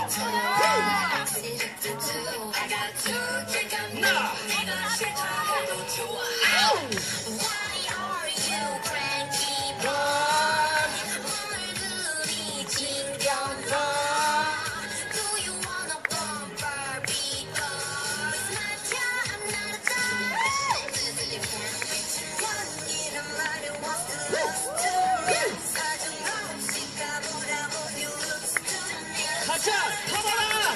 가자, 타봐라!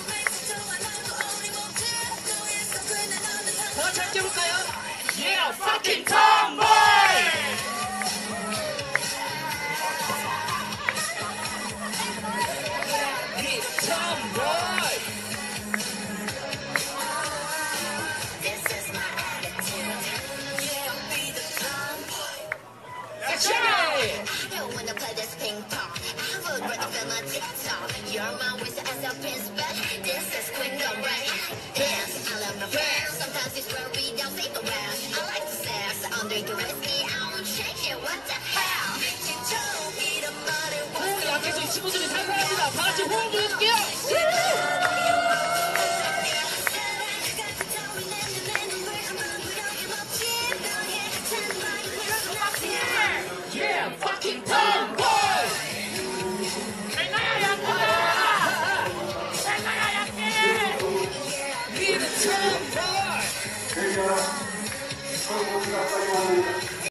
다 같이 함께 해볼까요? Yeah, fucking tomboy! Yeah, tomboy! This is my attitude. Yeah, be the tomboy. Let's go! I don't wanna play this ping pong. I would rather film a TikTok. You're my waist as a prince, but this is Queendom, right? Dance, I love my friends. Sometimes it's where we don't think around. I like the sex under duress. I won't shake it. What the hell? 호흡 약해서 이 친구들이 살살합니다. 다 같이 호흡 보여줄게요. Yeah, fucking tomboy! Be the tomboy!